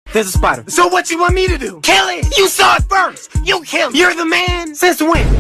There's a spider. So what you want me to do? Kill it! You saw it first. You kill it. You're the man! Since when?